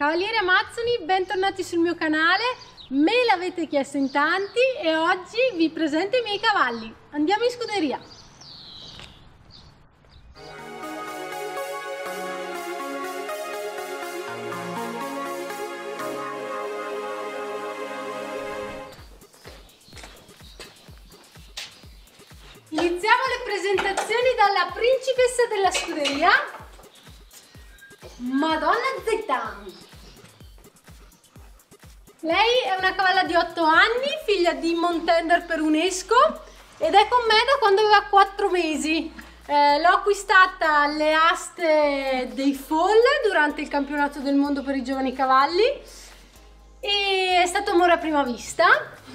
Cavalieri Amazzoni, bentornati sul mio canale. Me l'avete chiesto in tanti e oggi vi presento i miei cavalli. Andiamo in scuderia. Iniziamo le presentazioni dalla principessa della scuderia, Madonna Zaitan. Lei è una cavalla di 8 anni, figlia di Montender per UNESCO ed è con me da quando aveva 4 mesi. L'ho acquistata alle aste dei Fall durante il campionato del mondo per i giovani cavalli e è stato amore a prima vista.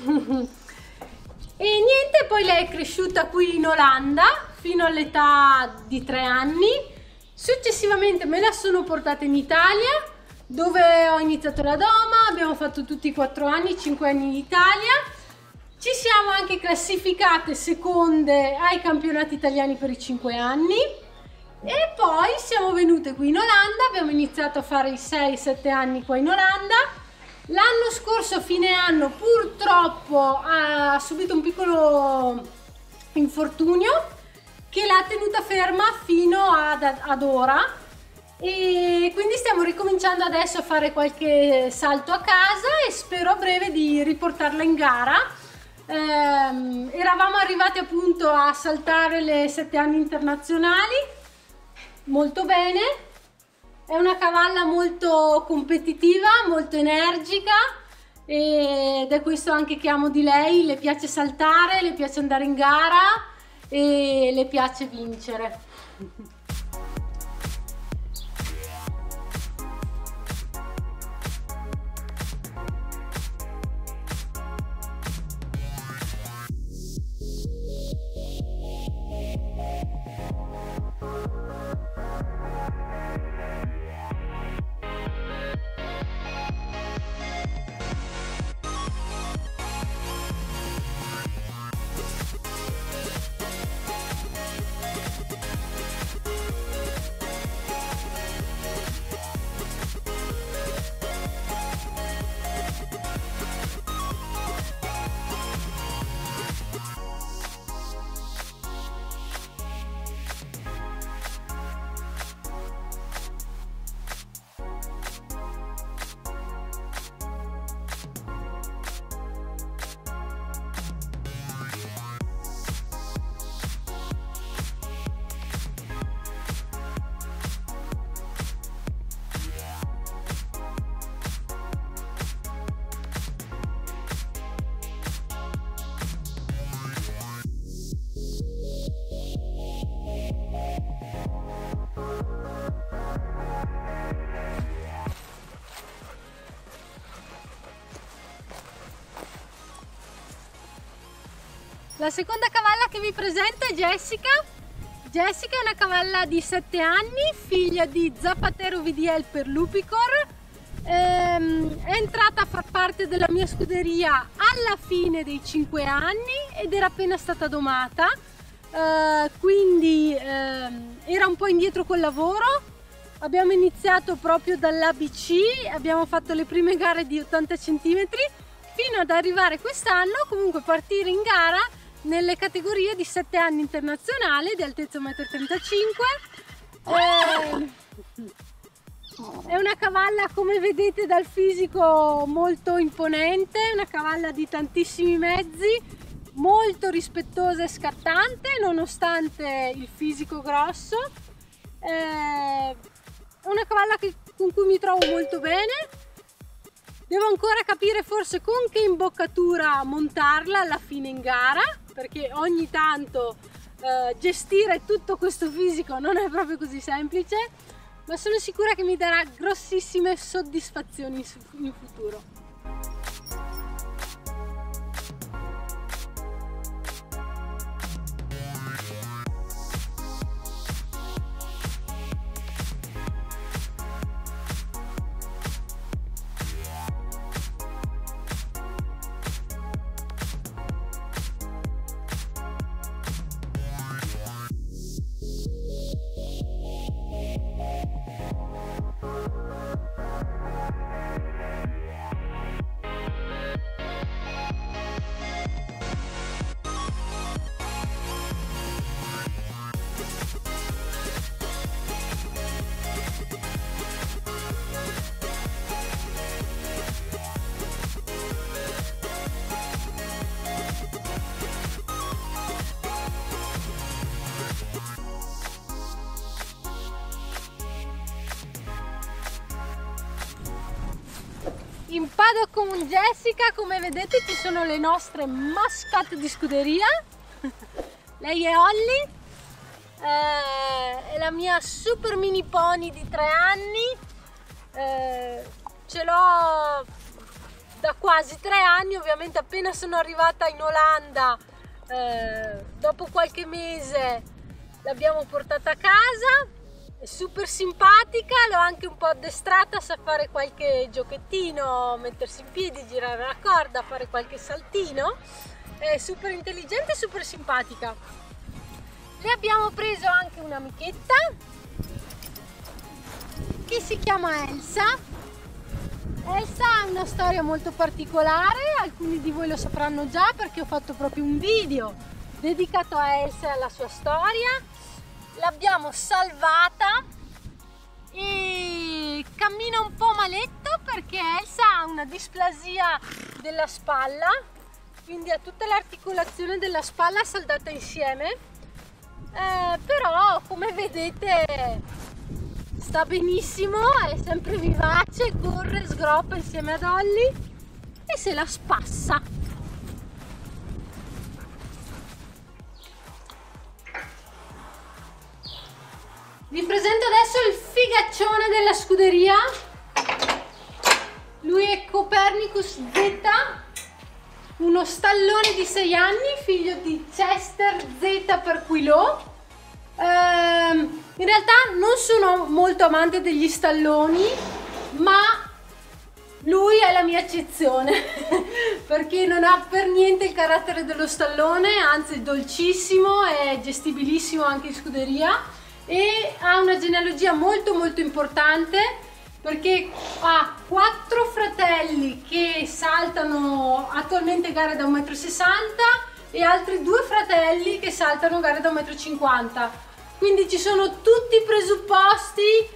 E niente, poi lei è cresciuta qui in Olanda fino all'età di 3 anni. Successivamente me la sono portata in Italia, dove ho iniziato la doma, abbiamo fatto tutti i 4 anni, 5 anni in Italia. Ci siamo anche classificate seconde ai campionati italiani per i 5 anni. E poi siamo venute qui in Olanda, abbiamo iniziato a fare i 6-7 anni qua in Olanda. L'anno scorso a fine anno purtroppo ha subito un piccolo infortunio che l'ha tenuta ferma fino ad ora e quindi stiamo ricominciando adesso a fare qualche salto a casa e spero a breve di riportarla in gara. Eravamo arrivati appunto a saltare le 7 anni internazionali, molto bene. È una cavalla molto competitiva, molto energica ed è questo anche che amo di lei. Le piace saltare, le piace andare in gara e le piace vincere. La seconda cavalla che vi presento è Jessica. Jessica è una cavalla di 7 anni, figlia di Zapatero VDL per Lupicor. È entrata a far parte della mia scuderia alla fine dei 5 anni ed era appena stata domata, quindi era un po' indietro col lavoro. Abbiamo iniziato proprio dall'ABC, abbiamo fatto le prime gare di 80 cm fino ad arrivare quest'anno, comunque partire in gara nelle categorie di 7 anni internazionale di altezza 1,35 m. È una cavalla, come vedete dal fisico, molto imponente, una cavalla di tantissimi mezzi, molto rispettosa e scattante nonostante il fisico grosso. È una cavalla con cui mi trovo molto bene. Devo ancora capire forse con che imboccatura montarla alla fine in gara, perché ogni tanto gestire tutto questo fisico non è proprio così semplice, ma sono sicura che mi darà grossissime soddisfazioni in futuro. in paddock con Jessica, come vedete ci sono le nostre mascotte di scuderia. Lei è Holly, è la mia super mini pony di 3 anni, ce l'ho da quasi 3 anni, ovviamente appena sono arrivata in Olanda, dopo qualche mese l'abbiamo portata a casa. È super simpatica, l'ho anche un po' addestrata, sa fare qualche giochettino, mettersi in piedi, girare la corda, fare qualche saltino. È super intelligente e super simpatica. Le abbiamo preso anche un'amichetta che si chiama Elsa. Elsa ha una storia molto particolare, alcuni di voi lo sapranno già perché ho fatto proprio un video dedicato a Elsa e alla sua storia. L'abbiamo salvata e cammina un po' maletto perché Elsa ha una displasia della spalla, quindi ha tutta l'articolazione della spalla saldata insieme, però come vedete sta benissimo, è sempre vivace, corre, sgroppa insieme ad Holly e se la spassa. Vi presento adesso il figaccione della scuderia. Lui è Copernicus Z, uno stallone di 6 anni, figlio di Chester Z per Quilò. In realtà non sono molto amante degli stalloni, ma lui è la mia eccezione perché non ha per niente il carattere dello stallone, anzi è dolcissimo, è gestibilissimo anche in scuderia. E ha una genealogia molto importante perché ha 4 fratelli che saltano attualmente gare da 1,60 m e altri 2 fratelli che saltano gare da 1,50 m. Quindi ci sono tutti i presupposti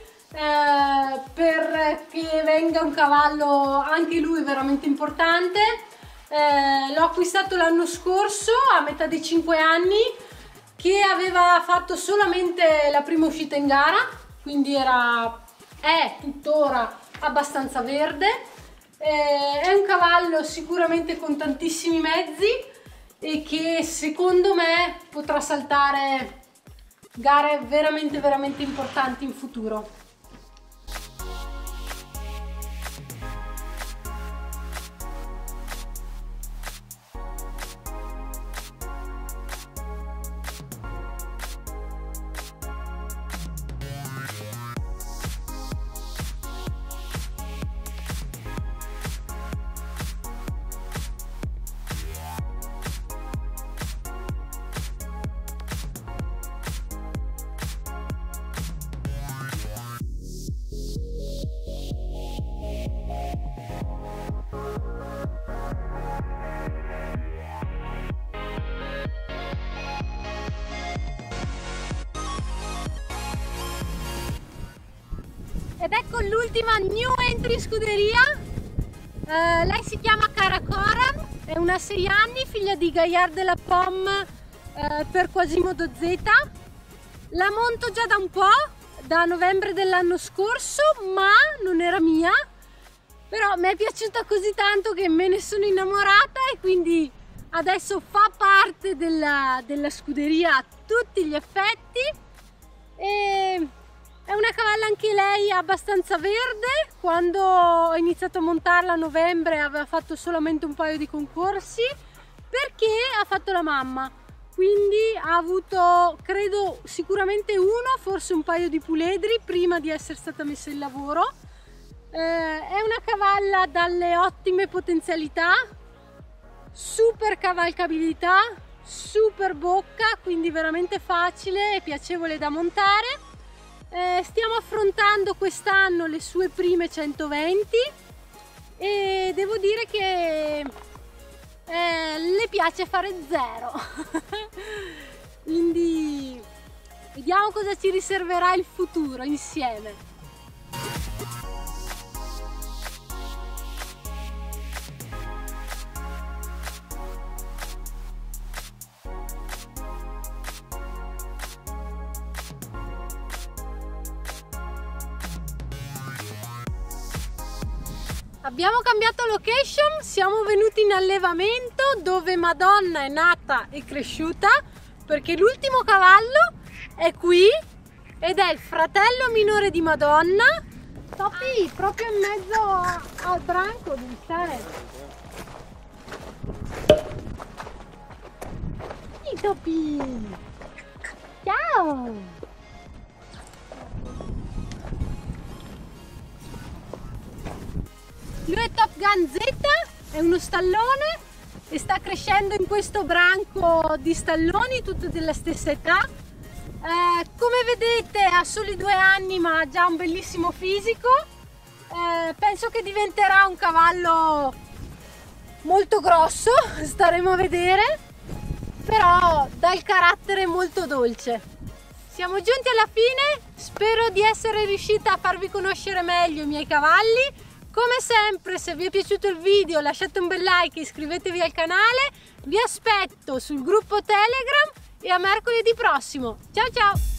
per che venga un cavallo anche lui veramente importante. L'ho acquistato l'anno scorso a metà dei 5 anni, che aveva fatto solamente la prima uscita in gara, quindi è tuttora abbastanza verde. È un cavallo sicuramente con tantissimi mezzi e che secondo me potrà saltare gare veramente importanti in futuro. Ed ecco l'ultima new entry in scuderia. Lei si chiama Karakoram, è una 6 anni, figlia di Gaillard de la Pomme per Quasimodo Z. La monto già da un po', da novembre dell'anno scorso, ma non era mia. Però mi è piaciuta così tanto che me ne sono innamorata e quindi adesso fa parte della scuderia a tutti gli effetti. E è una cavalla anche lei abbastanza verde. Quando ho iniziato a montarla a novembre aveva fatto solamente un paio di concorsi perché ha fatto la mamma, quindi ha avuto credo sicuramente uno, forse un paio di puledri prima di essere stata messa in lavoro. È una cavalla dalle ottime potenzialità, super cavalcabilità, super bocca, quindi veramente facile e piacevole da montare. Stiamo affrontando quest'anno le sue prime 120 e devo dire che le piace fare zero. Quindi vediamo cosa ci riserverà il futuro insieme. Abbiamo cambiato location, siamo venuti in allevamento dove Madonna è nata e cresciuta, perché l'ultimo cavallo è qui ed è il fratello minore di Madonna. Topi, proprio in mezzo al branco devi stare. I topi! Ciao! Lui è Top Gun Z, è uno stallone e sta crescendo in questo branco di stalloni, tutti della stessa età. Come vedete ha soli 2 anni ma ha già un bellissimo fisico. Penso che diventerà un cavallo molto grosso, staremo a vedere, però dà il carattere molto dolce. Siamo giunti alla fine, spero di essere riuscita a farvi conoscere meglio i miei cavalli. Come sempre, se vi è piaciuto il video lasciate un bel like e iscrivetevi al canale. Vi aspetto sul gruppo Telegram e a mercoledì prossimo. Ciao ciao!